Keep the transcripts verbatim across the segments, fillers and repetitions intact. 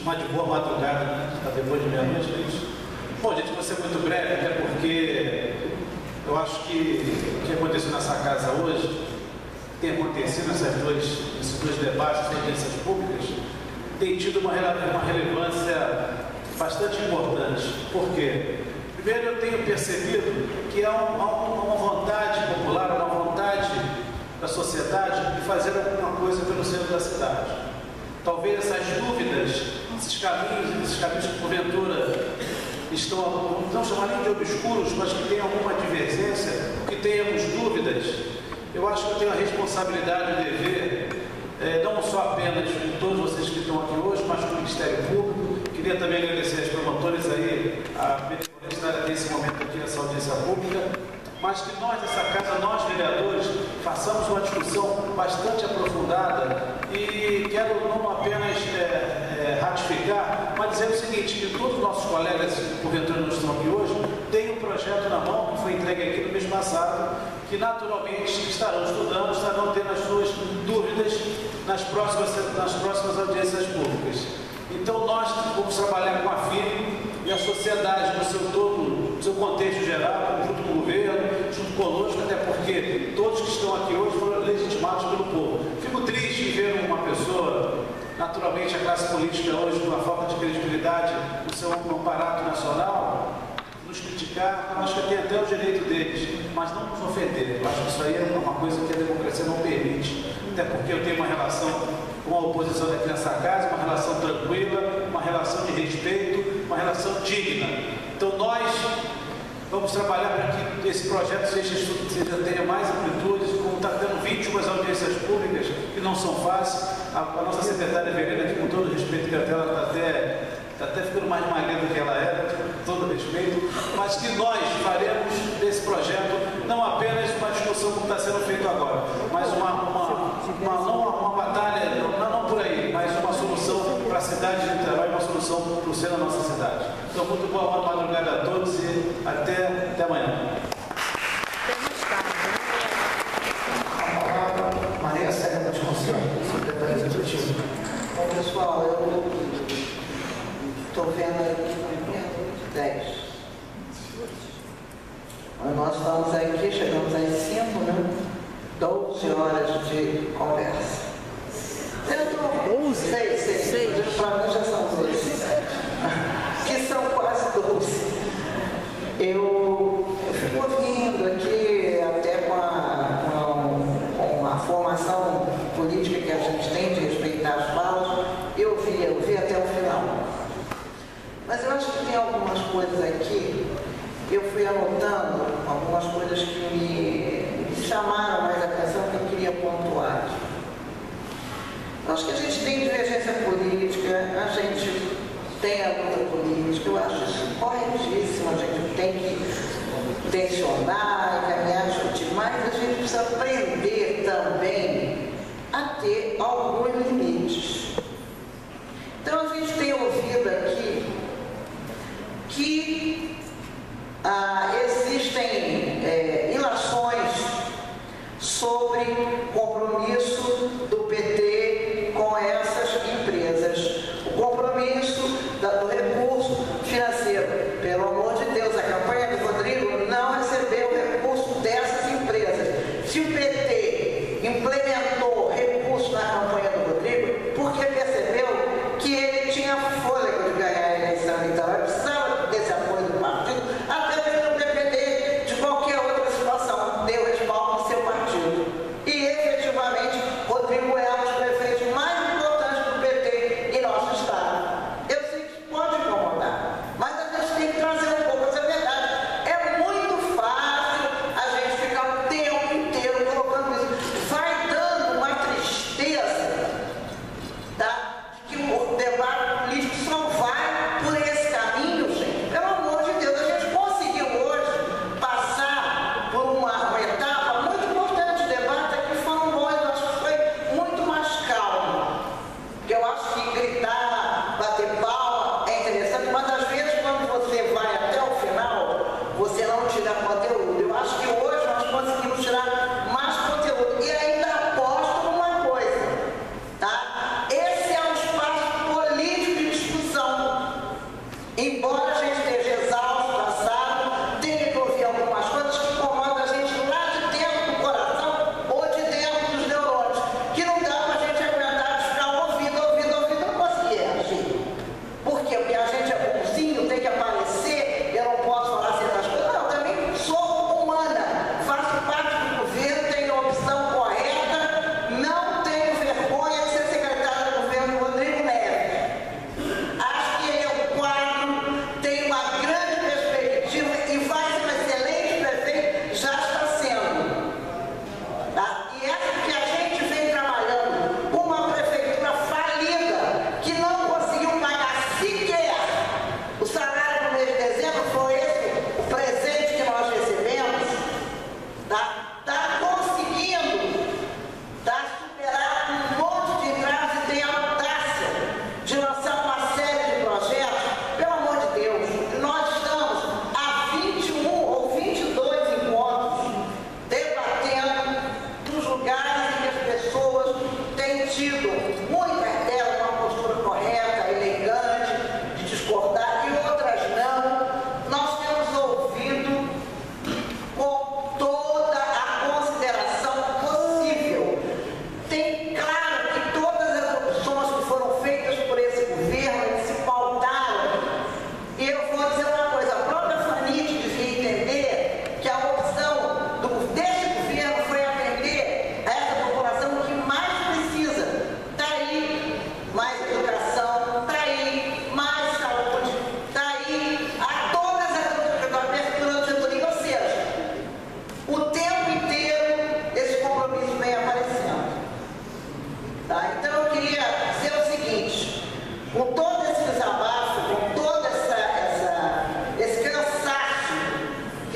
chamar de boa madrugada, está depois de meia-noite, é isso? Bom, gente, vou ser muito breve, até porque eu acho que o que aconteceu nessa casa hoje, tem acontecido nessas dois, nesses dois debates, essas audiências públicas, tem tido uma, uma relevância bastante importante. Por quê? Primeiro, eu tenho percebido que há, um, há uma vontade popular, uma vontade da sociedade de fazer alguma coisa pelo centro da cidade. Talvez essas dúvidas, esses caminhos, esses caminhos que porventura estão, não chamar nem de obscuros, mas que tenham alguma divergência, que tenhamos dúvidas, eu acho que eu tenho a responsabilidade, o dever, eh, não só apenas de todos vocês que estão aqui hoje, mas com o Ministério Público. Queria também agradecer aos promotores aí, a benevolência desse momento aqui nessa audiência pública, mas que nós, nessa casa, nós vereadores, façamos uma discussão bastante aprofundada e quero não apenas é, é, ratificar, mas dizer o seguinte, que todos os nossos colegas, porventura não estão aqui hoje, têm um projeto na mão que foi entregue aqui no mês passado, que naturalmente estarão estudando, estarão tendo as suas dúvidas nas próximas, nas próximas audiências públicas. Então nós vamos trabalhar com a F I M e a sociedade no seu todo, no seu contexto geral, junto com o governo, junto conosco, até porque todos que estão aqui hoje foram legitimados pelo povo. Fico triste em ver uma pessoa, naturalmente a classe política hoje, com a falta de credibilidade no seu aparato nacional, nos criticar, acho que tem até o direito deles, mas não nos ofender. Eu acho que isso aí é uma coisa que a democracia não permite, até porque eu tenho uma relação com a oposição daqui nessa casa, uma relação tranquila, uma relação de respeito, uma relação digna. Então nós vamos trabalhar para que esse projeto seja, seja tenha mais amplitudes, como está tendo vinte e uma audiências públicas que não são fáceis. A, a nossa secretária Verena, aqui com todo respeito, que até ela está até, tá até ficando mais magra do que ela era, com todo respeito, mas que nós faremos desse projeto não apenas uma discussão como está sendo feito agora, mas uma, uma, uma, não uma batalha, não, não por aí, mas uma solução para a cidade de Niterói, uma solução para o centro da nossa cidade. Então, muito boa madrugada a todos e até, até amanhã. Maria Sérgio Vasconcelos, secretária executiva. Bom, pessoal, eu estou vendo aqui dez. Nós estamos aqui, chegamos às cinco, né? doze horas de conversa. doze? seis, seis. seis. Para mim já são doze. Que são quase doze. Eu, eu fico ouvindo aqui, até com a, com, com a formação política que a gente tem de respeitar as falas, eu vi, eu vi até o final. Mas eu acho que tem algumas coisas aqui, eu fui anotando algumas coisas que me, me chamaram mais a atenção, que eu queria pontuar. Eu acho que a gente tem divergência política, a gente tem a luta política, eu acho isso corretíssimo, a gente tem que tensionar, caminhar, discutir, mas a gente precisa aprender também a ter alguns limites. Então a gente tem ouvido aqui que ah, existem é, ilações sobre compromisso do P T com essas empresas. O compromisso da, do recurso financeiro. Pelo amor de Deus, a campanha do Rodrigo não recebeu recurso dessas empresas. Se o P T implementou recurso na campanha do Rodrigo, porque percebeu que ele tinha fôlego de ganhar a eleição, então ele precisava desse apoio do partido, até porque o P P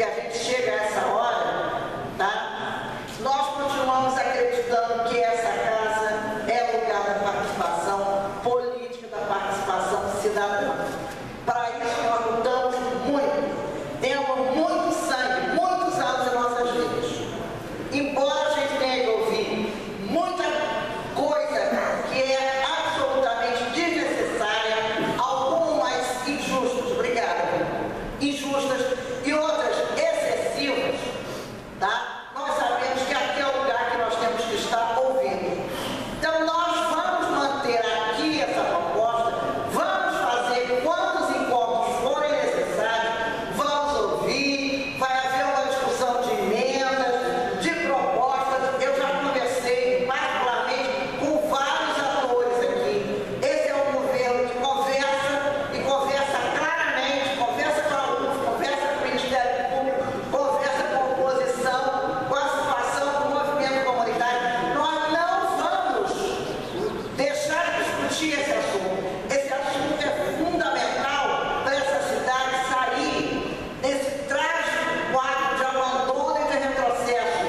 a gente chega a essa hora, tá? Nós continuamos acreditando que essa casa é lugar da participação política, da participação cidadã. Para isso nós lutamos muito, temos muito sangue, muitos anos em nossas vidas. Embora a gente tenha que ouvir muita coisa que é absolutamente desnecessária, algumas injustas, obrigada, injustas e outras excessivas, tá? Nós sabemos que aqui é o lugar que nós temos que estar ouvindo. Então nós vamos manter aqui essa proposta, vamos fazer quantos encontros forem necessários, vamos ouvir, vai haver uma discussão de emendas, de propostas. Eu já conversei particularmente com vários atores aqui. Esse é um governo que conversa, e conversa claramente, conversa com alunos, conversa com o Ministério Público, conversa com a oposição, com a situação do movimento comunitário. Nós não vamos deixar de discutir esse assunto. Esse assunto é fundamental para essa cidade sair desse trágico quadro de abandono e de retrocesso.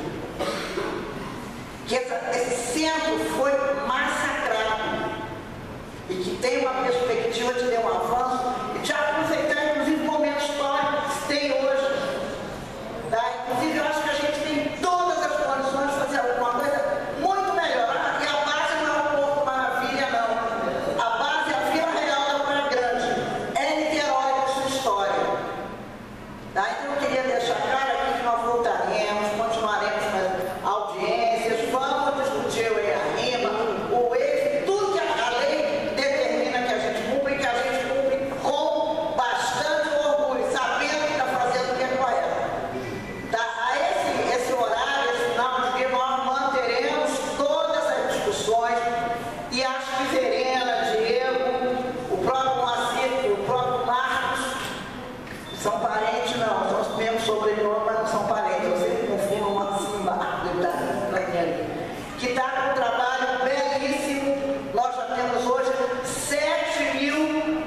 Que essa, esse centro foi massacrado e que tem uma perspectiva de ter um avanço e de aproveitar, inclusive, o momento histórico que se tem hoje. Tá? Inclusive, eu acho que a gente tem todas as condições de fazer alguma coisa muito melhor. Ah, e a base não é o Porto Maravilha, não. A base é a Vila Real da Praia Grande. É Niterói com sua história. Tá? Então, eu queria deixar claro aqui que nós voltaremos, continuaremos com as audiências, vamos discutir o EIA-RIMA, o eixo, tudo que a lei determina que a gente cumpre, que a gente cumpre com bastante orgulho, sabendo que está fazendo o que é correto. Tá? A esse, esse horário, esse final de dia, nós manteremos todas as discussões e acho que Verena, Diego, o próprio Moacir, o próprio Marcos, são parentes, não, são os mesmos sobrenomes, mas não são parentes. Eu sempre confundo o Moacir e o Marcos, que está com um trabalho belíssimo. Nós já temos hoje sete mil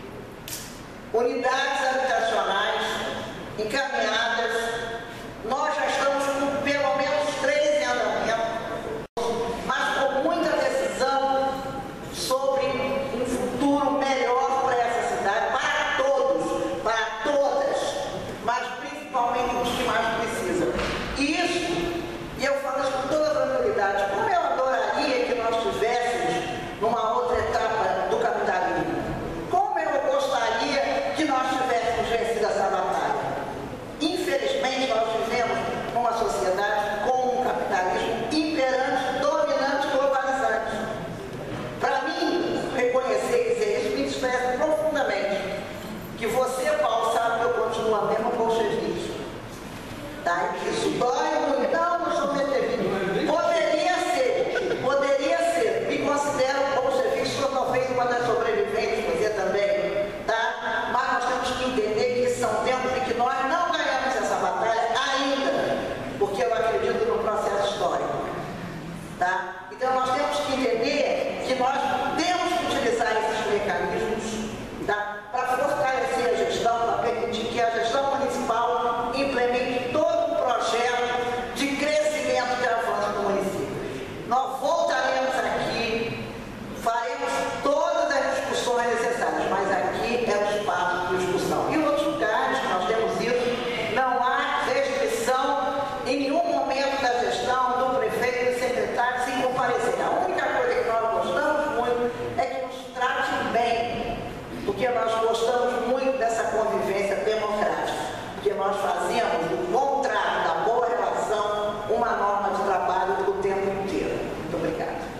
unidades habitacionais encaminhadas. Nós já estamos com pelo menos três em andamento, mas com muita decisão sobre um futuro melhor para essa cidade, para todos, para todas, mas principalmente os que mais precisam. E isso, e eu falo isso com toda tranquilidade, como eu adoraria que nós tivéssemos numa outra etapa do capitalismo, como eu gostaria que nós tivéssemos vencido essa batalha. Infelizmente, nós vivemos numa sociedade com um capitalismo imperante, dominante e globalizante. Para mim, reconhecer e dizer isso me expressa profundamente que você, Paulo, sabe que eu continuo a mesma bolchevique. Tá? Isso dói muito. Não, não sou metevique. Poderia ser, poderia ser. Me considero bolchevique, sou talvez uma das sobreviventes, você também. Tá? Mas nós temos que entender que são tempos em que nós não ganhamos essa batalha ainda, porque eu acredito no processo histórico. Tá? Então nós temos que entender que nós temos que utilizar esses mecanismos, tá? Para fortalecer a gestão, para permitir que a gestão municipal implemente todo um projeto de crescimento e de avanço do município. Nós voltaremos aqui, faremos todas as discussões necessárias, mas aqui é o espaço de discussão. E em outros lugares que nós temos isso, não há restrição em nenhum momento da gestão do prefeito e do secretário se comparecer. A única coisa que nós gostamos muito é que nos tratem bem, porque nós gostamos muito dessa convivência democrática, porque nós fazemos do bom trato, da boa relação, uma norma de trabalho o tempo inteiro. Muito obrigada.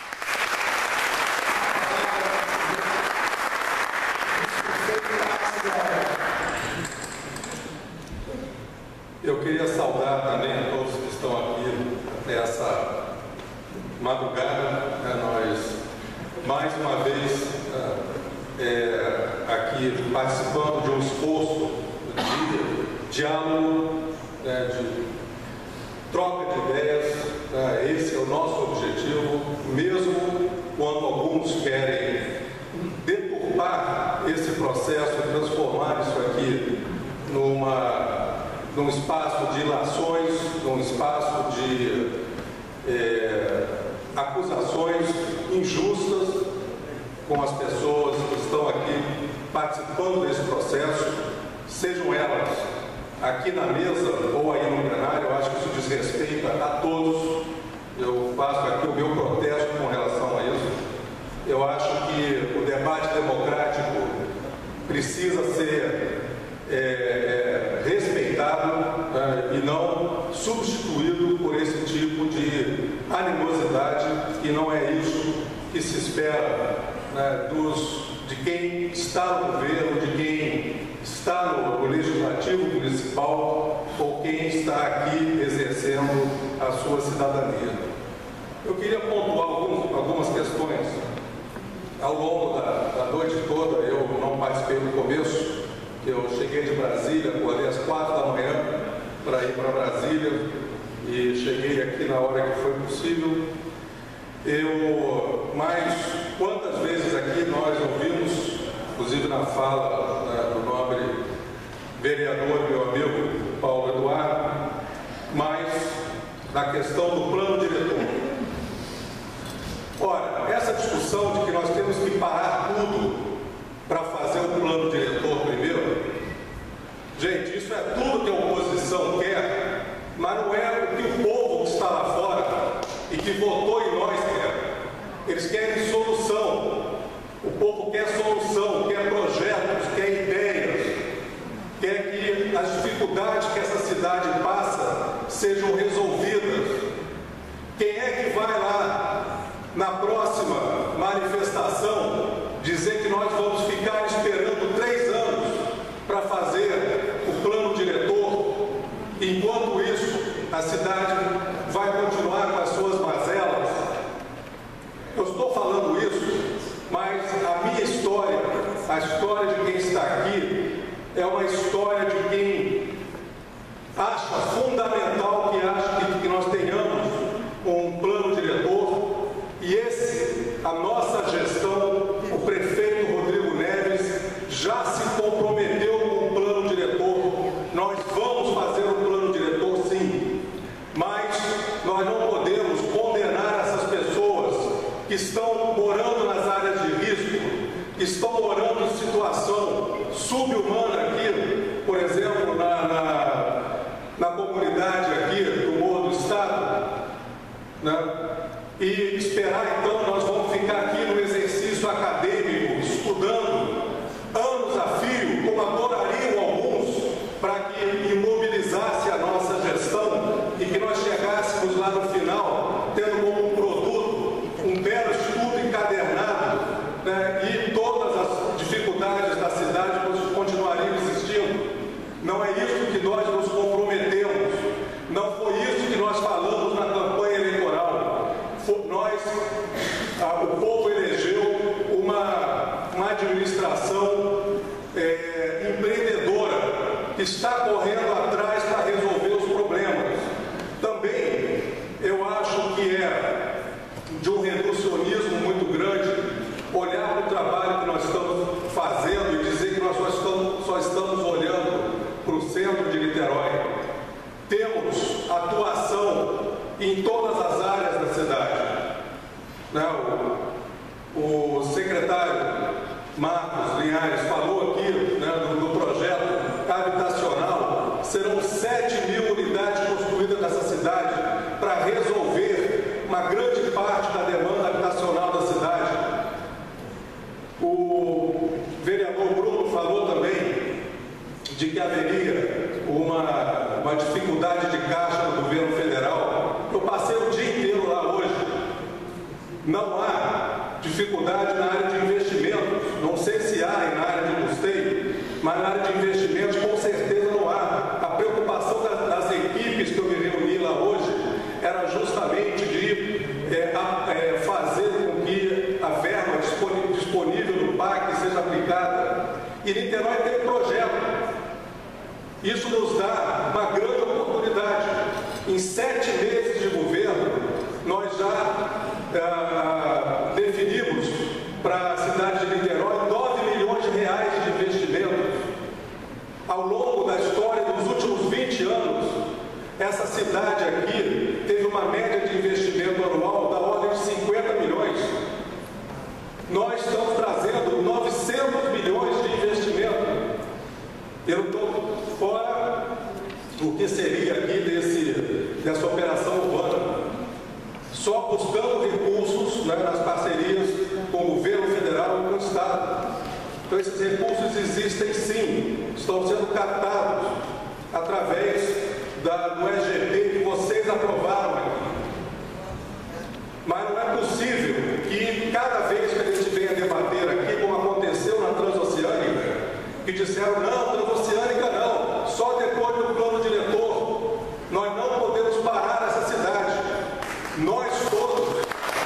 Eu queria saudar também a todos que estão aqui nessa madrugada, né, nós mais uma vez é, aqui participando de um esforço de diálogo, né, de troca de ideias, né, esse é o nosso objetivo, mesmo quando alguns querem deturpar esse processo, transformar isso aqui numa num espaço de ilações, num espaço de é, acusações injustas com as pessoas que estão aqui participando desse processo, sejam elas aqui na mesa ou aí no plenário. Eu acho que isso diz respeito a todos. Eu faço aqui o meu protesto com relação a isso. Eu acho que o debate democrático precisa ser é, é, respeitado é, e não substituído por esse tipo de animosidade, que não é isso que se espera, né, dos, de quem está no governo, de quem está no, no legislativo municipal ou quem está aqui exercendo a sua cidadania. Eu queria pontuar alguns, algumas questões. Ao longo da, da noite toda, eu não participei no começo, eu cheguei de Brasília, acordei às quatro da manhã para ir para Brasília e cheguei aqui na hora que foi possível. Eu, mas quantas vezes aqui nós ouvimos, inclusive na fala, né, do nobre vereador, meu amigo Paulo Eduardo, mas na questão do plano diretor. Ora, essa discussão de que nós temos que parar tudo para fazer o plano diretor primeiro, gente, isso é tudo que a oposição quer, mas não é o que o povo que está lá fora e que votou em nós quer. Eles querem solução. O povo quer solução, quer projetos, quer ideias, quer que as dificuldades que essa cidade passa sejam resolvidas. Quem é que vai lá na próxima manifestação dizer que nós vamos ficar esperando três anos para fazer o plano diretor, enquanto isso a cidade vai continuar com as suas mazelas? Eu estou falando isso, mas a minha história, a história de quem está aqui, é uma história de quem acha fundamental, que acha que, que nós tenhamos um plano diretor. E esse, a nossa gestão, o prefeito Rodrigo Neves já se comprometeu com o plano diretor. Nós vamos fazer um plano diretor, sim, mas nós não podemos condenar essas pessoas que estão morando nas áreas de risco, que estão morando em situação subhumana aqui, por exemplo, na, na, na comunidade aqui do Morro do Estado, né? E esperar, então, nós vamos ficar aqui no exercício acadêmico, estudando anos a fio, como adorariam alguns, para que imobilizasse a nossa gestão e que nós chegássemos lá no final, tendo como um produto um belo estudo encadernado, né, e todas as dificuldades da cidade continuariam existindo. Não é isso que nós nos comprometemos, não foi isso que nós falamos na campanha eleitoral. Nós, ah, o povo elegeu uma, uma administração é, empreendedora, que está correndo atrás para resolver os problemas. Também eu acho que é de um reducionismo muito grande olhar para o trabalho que nós estamos fazendo e dizer que nós só estamos, só estamos olhando para o centro de Niterói. Temos atuação em todas as áreas da cidade. Né? O, o secretário Marcos Linhares falou aqui, né, do, do projeto habitacional. Serão sete mil unidades construídas nessa cidade para resolver uma grande parte da demanda habitacional da cidade. O vereador Bruno falou também de que haveria uma, uma dificuldade de caixa do governo federal. Eu passei o dia inteiro lá hoje. Não há dificuldade na área de investimentos. Não sei se há na área de custeio, mas na área de investimentos com certeza não há. A preocupação das, das equipes que eu me reuni lá hoje era justamente de é, a, é, fazer com que a verba disponível no P A C seja aplicada. E Niterói tem um projeto. Isso nos dá uma grande oportunidade. Em sete meses de governo, nós já ah, definimos para a cidade de Niterói nove milhões de reais de investimentos. uma média de investimento anual da ordem de cinquenta milhões. Nós estamos trazendo novecentos milhões de investimento. Eu estou fora do que seria aqui desse, dessa operação urbana, só buscando recursos, né, nas parcerias com o governo federal e com o Estado. Então, esses recursos existem sim, estão sendo captados através da, do E G P que vocês aprovaram aqui. Mas não é possível que cada vez que a gente venha debater aqui, como aconteceu na Transoceânica, que disseram, não, Transoceânica não, só depois do plano diretor, nós não podemos parar essa cidade. Nós todos,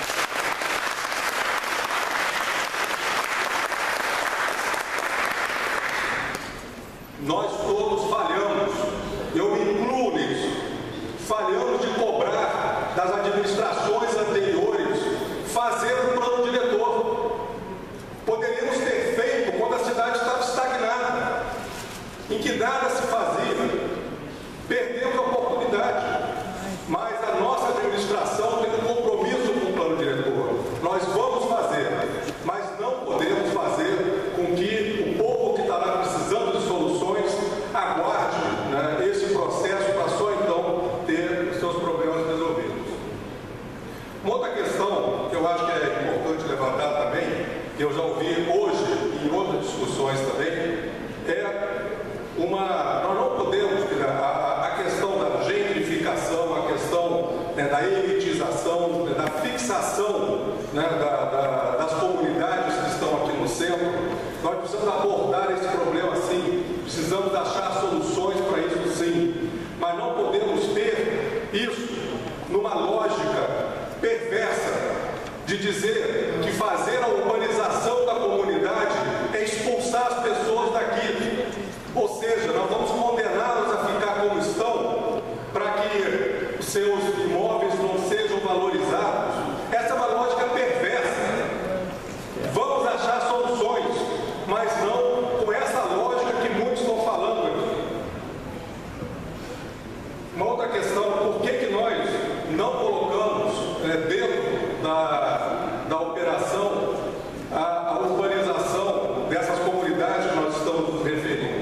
nós todos falhamos, eu me incluo nisso, falhamos de cobrar das administrações anteriores fazer um plano diretor. Poderíamos ter feito quando a cidade estava estagnada, em que nada se fazia, perdemos a oportunidade. Mas a nossa administração tem um compromisso com o plano diretor. Nós vamos fazer, mas não podemos fazer com que o povo que está lá precisando de soluções aguarde, né, esse processo para só então ter os seus problemas resolvidos. Uma outra questão que eu acho que é importante levantar também, que eu já ouvi hoje e em outras discussões também, é uma... Nós não podemos, a, a questão da gentrificação, a questão, né, da elitização, né, da fixação, né, da, da, das comunidades que estão aqui no centro, nós precisamos abordar esse problema sim, precisamos achar soluções para isso sim, mas não podemos ter isso numa lógica perversa de dizer que fazer a urbanização da comunidade é expulsar as pessoas daqui. Ou seja, nós vamos condená-los a ficar como estão para que os seus imóveis não sejam valorizados. Essa é uma lógica perversa. Vamos achar soluções, mas não com essa lógica que muitos estão falando aqui. Uma outra questão, por que que nós não colocamos é, dentro da, da operação a, a urbanização dessas comunidades que nós estamos nos referindo?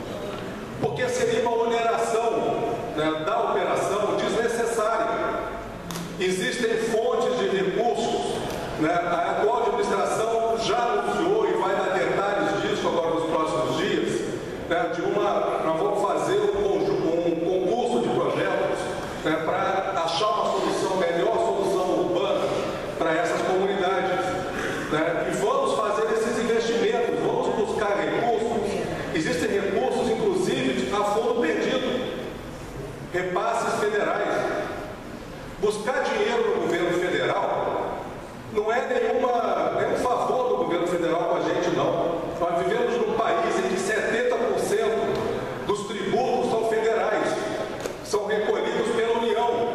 Porque seria uma oneração, né, da operação desnecessária. Existem fontes de recursos, né, a atual administração já anunciou e vai dar detalhes disso agora nos próximos dias, né, de uma, nós vamos fazer um, um concurso de projetos, né, para achar uma solução, melhor solução urbana para essas comunidades, né, e vamos fazer esses investimentos, vamos buscar recursos. Existem recursos, inclusive, a fundo perdido, repasses federais. Buscar dinheiro no governo federal não é nenhuma, nenhum favor do governo federal com a gente, não. Nós vivemos num país em que setenta por cento dos tributos são federais, são recolhidos pela União,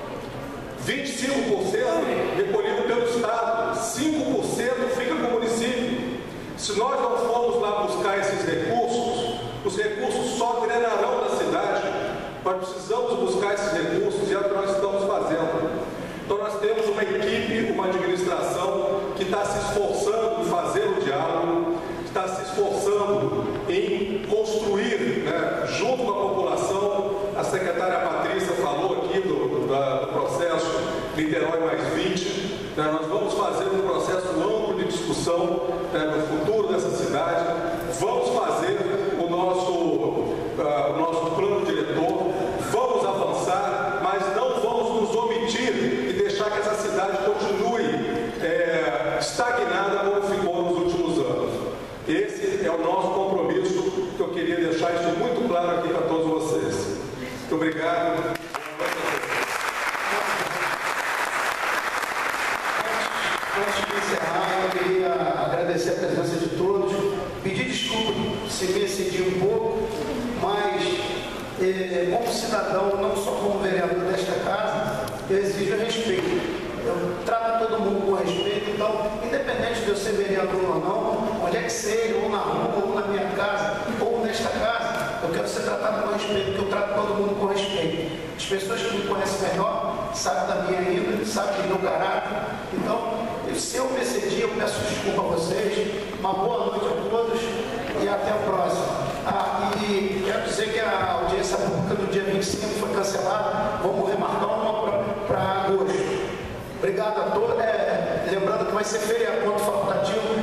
vinte e cinco por cento recolhido pelo Estado, cinco por cento fica com o município. Se nós não formos lá buscar esses recursos, os recursos só drenarão da cidade. Nós precisamos buscar esses recursos e é o que nós estamos fazendo. Então nós temos uma equipe, uma administração que está se esforçando em fazer o diálogo, está se esforçando em construir, né, junto com a população. A secretária Patrícia falou aqui do, do, da, do processo Niterói mais vinte. Né, nós vamos fazer um processo amplo de discussão, né, do futuro dessa cidade. Vamos fazer o nosso, uh, o nosso plano diretor. Vamos avançar, mas não vamos nos omitir e deixar que essa cidade continue é, estagnada como ficou nos últimos anos. Esse é o nosso compromisso, que eu queria deixar isso muito claro aqui para todos vocês. Muito obrigado. Antes de encerrar, eu queria agradecer a presença de todos, pedir desculpa se me excedi um pouco, mas eh, como cidadão, não só como vereador desta casa, eu exijo respeito. Eu trato todo mundo com respeito, então, independente de eu ser vereador ou não, onde é que seja, ou na rua, ou na minha casa, ou nesta casa, eu quero ser tratado com respeito, porque eu trato todo mundo com respeito. As pessoas que me conhecem melhor sabe da minha índole, sabe do meu caráter. Então, se eu me excedi, eu peço desculpa a vocês. Uma boa noite a todos e até a próxima. Ah, e quero dizer que a audiência pública do dia vinte e cinco foi cancelada. Vamos remarcar uma para agosto. Obrigado a todos. É, lembrando que vai ser feriado, ponto facultativo.